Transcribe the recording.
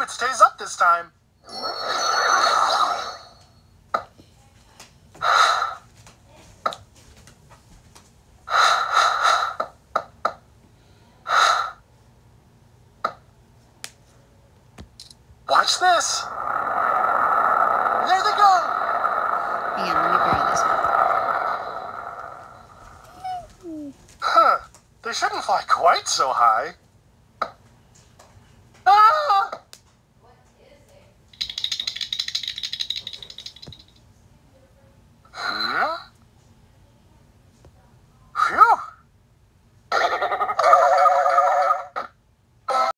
it stays up this time. Watch this. There they go. Hang on, let me borrow this one. Huh. They shouldn't fly quite so high.